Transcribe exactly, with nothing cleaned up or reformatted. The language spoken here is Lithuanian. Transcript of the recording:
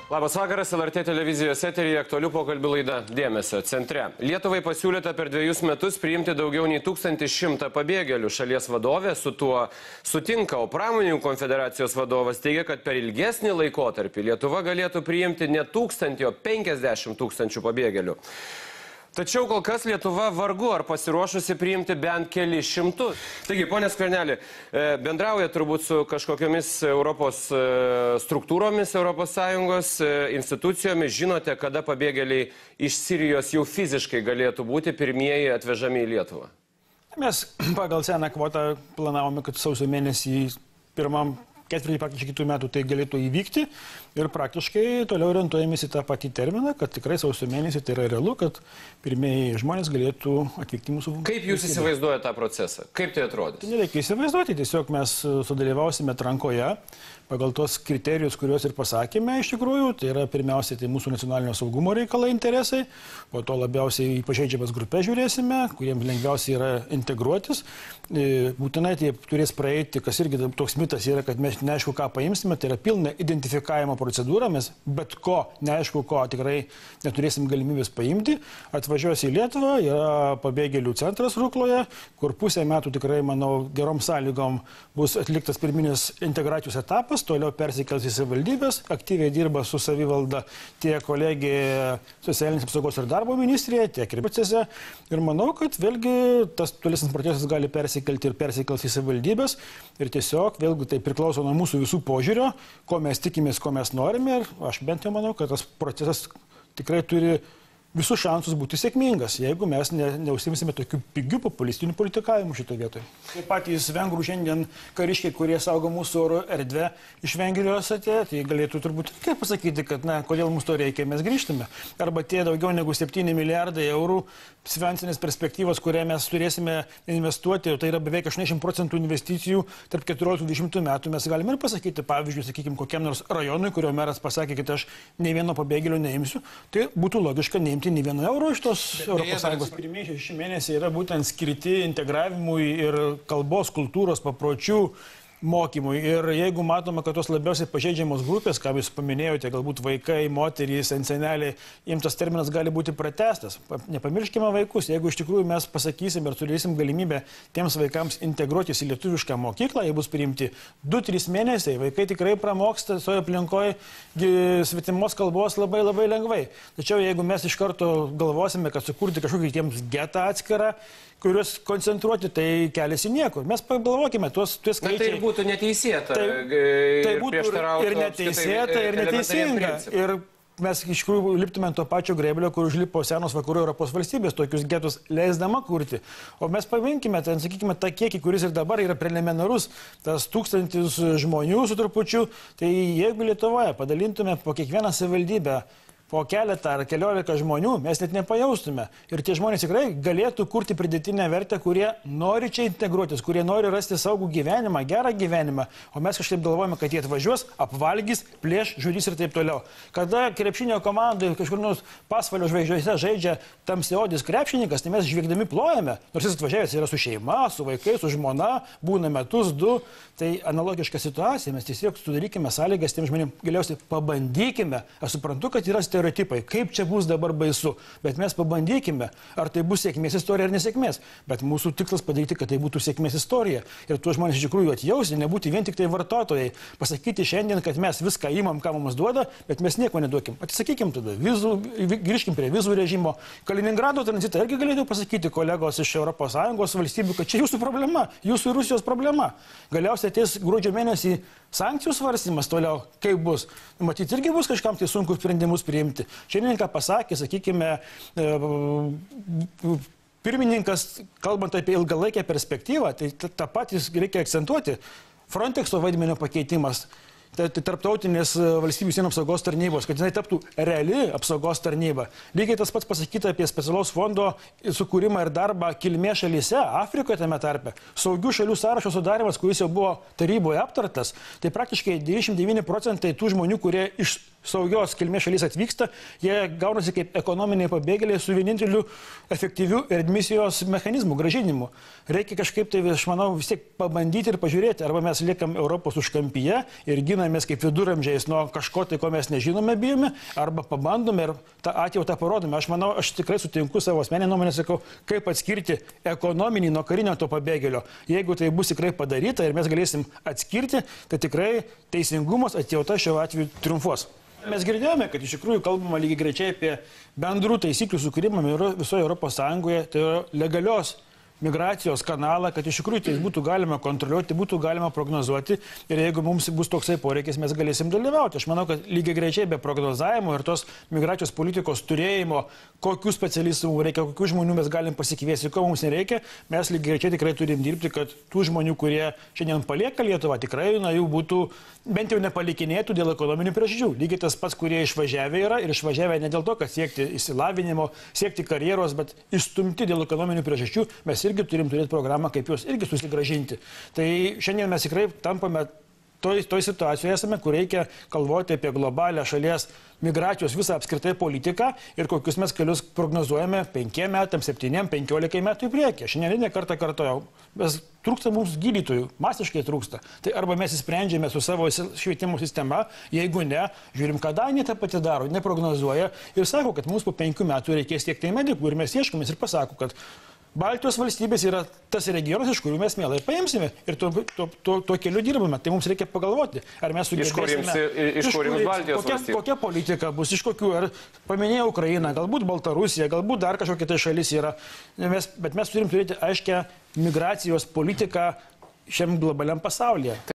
Labas vakaras, L R T televizijos eteryje aktualių pokalbių laida Dėmesio centre. Lietuvai pasiūlyta per dviejus metus priimti daugiau nei tūkstantį šimtą pabėgėlių. Šalies vadovė su tuo sutinka, o pramonininkų konfederacijos vadovas teigia, kad per ilgesnį laikotarpį Lietuva galėtų priimti ne tūkstantį, o penkiasdešimt tūkstančių pabėgėlių. Tačiau kol kas Lietuva vargu ar pasiruošusi priimti bent keli šimtus. Taigi, ponė Skverneli, bendrauja turbūt su kažkokiamis Europos struktūromis, Europos Sąjungos institucijomis. Žinote, kada pabėgėliai iš Sirijos jau fiziškai galėtų būti pirmieji atvežami į Lietuvą? Mes pagal seną kvotą planavome, kad sausio mėnesį pirmam ketvirtį praktiškai kitų metų tai galėtų įvykti ir praktiškai toliau orientuojamės į tą patį terminą, kad tikrai sausio mėnesį tai yra realu, kad pirmieji žmonės galėtų atvykti mūsų. Kaip jūs įsivaizduojate tą procesą? Kaip tai atrodys? Tai nereikia įsivaizduoti, tiesiog mes sudalyvausime atrankoje pagal tos kriterijus, kuriuos ir pasakėme iš tikrųjų. Tai yra pirmiausiai tai mūsų nacionalinio saugumo reikalai, interesai, po to labiausiai į pažeidžiamas grupės žiūrėsime, kuriems lengviausiai yra integruotis. Būtinai tai turės praeiti, kas irgi toks mitas yra, kad mes neaišku, ką paimsime, tai yra pilna identifikavimo procedūra, mes bet ko, neaišku, ko tikrai neturėsim galimybės paimti. Atvažiuosi į Lietuvą, yra pabėgėlių centras Rukloje, kur pusę metų tikrai, manau, gerom sąlygom bus atliktas pirminis integracijos etapas, toliau persikels į savivaldybės, aktyviai dirba su savivalda tiek kolegija socialinės apsaugos ir darbo ministrėje, tiek ir procese. Ir manau, kad vėlgi tas tolesnis procesas gali persikelti ir persikels į savivaldybės. Ir tiesiog vėlgi tai priklauso nuo mūsų visų požiūrio, ko mes tikimės, ko mes norime. Ir aš bent jau manau, kad tas procesas tikrai turi visus šansus būti sėkmingas, jeigu mes ne, neužsimsime tokių pigių populistinių politikavimų šitoje vietoje. Taip patys vengrų šiandien kariškiai, kurie saugo mūsų oro erdvę iš Vengrijos atėjo, tai galėtų turbūt kaip pasakyti, kad na, kodėl mums to reikia, mes grįžtame. Arba tie daugiau negu septyni milijardai eurų finansinės perspektyvos, kurią mes turėsime investuoti, tai yra beveik aštuoniasdešimt procentų investicijų tarp keturioliktų dvidešimtų metų. Mes galime ir pasakyti, pavyzdžiui, sakykime, kokiam nors rajonui, kurio meras pasakė, kad aš nei vieno pabėgėlio neimsiu, tai būtų logiška neimti nei vieno euro iš tos Europos Sąjungos. Pirmieji šeši mėnesiai yra būtent skirti integravimui ir kalbos, kultūros, papročių mokymui. Ir jeigu matome, kad tos labiausiai pažeidžiamos grupės, ką jūs paminėjote, galbūt vaikai, moterys, seneliai, jiems tas terminas gali būti pratęstas. Nepamirškime vaikus. Jeigu iš tikrųjų mes pasakysim ir turėsim galimybę tiems vaikams integruotis į lietuvišką mokyklą, jie bus priimti du trys mėnesiai, vaikai tikrai pramoksta toje aplinkoje svetimos kalbos labai labai lengvai. Tačiau jeigu mes iš karto galvosime, kad sukurti kažkokį tiems getą atskirą, kuriuos koncentruoti, tai keliasi niekur. Mes pagalvokime, tuos, tuos skaičiai. Tai būtų neteisėta. Tai, tai būtų ir neteisėta, ir neteisinga. Ir mes iš tikrųjų liptume ant to pačio grėblio, kur užlipo senos vakarų Europos valstybės, tokius getus leisdama kurti. O mes pavinkime, ten, sakykime, tą kiekį, kuris ir dabar yra preliminarus, tas tūkstantis žmonių su trupučiu, tai jeigu Lietuvoje padalintume po kiekvieną savivaldybę po keletą ar keliolika žmonių, mes net nepajaustume. Ir tie žmonės tikrai galėtų kurti pridėtinę vertę, kurie nori čia integruotis, kurie nori rasti saugų gyvenimą, gerą gyvenimą. O mes kažkaip galvojame, kad jie atvažiuos, apvalgys, plėš, žudys ir taip toliau. Kada krepšinio komandai kažkur nors Pasvalio žvaigždžiuose žaidžia tamsiaodis krepšininkas, tai mes žviegdami plojame. Nors jis atvažiavęs yra su šeima, su vaikais, su žmona, būna metus, du. Tai analogiška situacija. Mes tiesiog sudarykime sąlygas tiem žmonėms, galiausiai pabandykime. Aš suprantu, kad yra stereotipai, kaip čia bus dabar baisu, bet mes pabandykime, ar tai bus sėkmės istorija ar nesėkmės. Bet mūsų tikslas padaryti, kad tai būtų sėkmės istorija. Ir tuos žmonės iš tikrųjų atjausti, nebūti vien tik tai vartotojai. Pasakyti šiandien, kad mes viską įmam, ką mums duoda, bet mes nieko neduokim. Atsisakykim tada vizų, grįžkim prie vizų režimo. Kaliningrado tranzitą irgi galėtų pasakyti kolegos iš Europos Sąjungos valstybių, kad čia jūsų problema, jūsų ir Rusijos problema. Galiausiai ateis gruodžio mėnesį sankcijų svarstymas toliau, kaip bus. Matyt, irgi bus kažkam tai sunku sprendimus priimti. Šiandien ką pasakė, sakykime, pirmininkas, kalbant apie ilgalaikę perspektyvą, tai tą patį reikia akcentuoti. Frontexo vaidmenio pakeitimas. Tai tarptautinės valstybių sienų apsaugos tarnybos, kad jinai taptų reali apsaugos tarnyba. Lygiai tas pats pasakyta apie specialaus fondo sukūrimą ir darbą kilmės šalyse, Afrikoje tame tarpe. Saugių šalių sąrašo sudarimas, kuris jau buvo taryboje aptartas, tai praktiškai devyniasdešimt devyni procentai tų žmonių, kurie iš saugios kilmės šalis atvyksta, jie gaunasi kaip ekonominiai pabėgėliai su vieninteliu efektyviu readmisijos mechanizmu, grąžinimu. Reikia kažkaip tai, aš manau, vis tiek pabandyti ir pažiūrėti, arba mes liekam Europos užkampyje ir giname ginamės kaip viduramžiais nuo kažko tai, ko mes nežinome, bijome, arba pabandome ir tą atjautą parodome. Aš manau, aš tikrai sutinku savo asmeninę nuomonę, sakau, kaip atskirti ekonominį nuo karinio to pabėgėlio. Jeigu tai bus tikrai padaryta ir mes galėsim atskirti, tai tikrai teisingumas, atjauta šiuo atveju triumfuos. Mes girdėjome, kad iš tikrųjų kalbama lygiai grečiai apie bendrų taisyklių sukūrimą visoje Europos Sąjungoje, tai yra legalios migracijos kanalą, kad iš tikrųjų tai būtų galima kontroliuoti, būtų galima prognozuoti ir jeigu mums bus toksai poreikis, mes galėsim dalyvauti. Aš manau, kad lygiai greičiai be prognozavimo ir tos migracijos politikos turėjimo, kokių specialistų mums reikia, kokių žmonių mes galim pasikviesti, ko mums nereikia, mes lygiai greičiai tikrai turim dirbti, kad tų žmonių, kurie šiandien palieka Lietuvą, tikrai na, jų būtų bent jau nepalikinėtų dėl ekonominių priežasčių. Lygiai tas pats, kurie išvažiavę yra ir išvažiavę ne dėl to, kad siekti išsilavinimo, siekti karjeros, bet išstumti dėl ekonominių priežasčių, mes irgi turim turėti programą, kaip juos irgi susigrąžinti. Tai šiandien mes tikrai tampame toj, toj situacijoje esame, kur reikia kalboti apie globalią šalies migracijos visą apskritai politiką ir kokius mes kelius prognozuojame penkiem metam, septyniem, penkiolikai metų į priekį. Šiandien ne kartą kartojau, mes trūksta mums gydytojų, masiškai trūksta. Tai arba mes įsprendžiame su savo švietimo sistema, jeigu ne, žiūrim, ką Danija tą patį daro, neprognozuoja ir sako, kad mums po penkių metų reikės tiek tai medikų ir mes ieškomės ir pasako, kad Baltijos valstybės yra tas regionas, iš kurių mes mielai paimsime ir tuo, tuo, tuo, tuo keliu dirbame. Tai mums reikia pagalvoti, ar mes sugebėsime. Iš kur jums Baltijos kokia, valstybė? Kokia politika bus, iš kokių, ar paminėjau Ukrainą, galbūt Baltarusija, galbūt dar kažkokia tai šalis yra. Mes, bet mes turim turėti aiškę migracijos politiką šiam globaliam pasaulyje.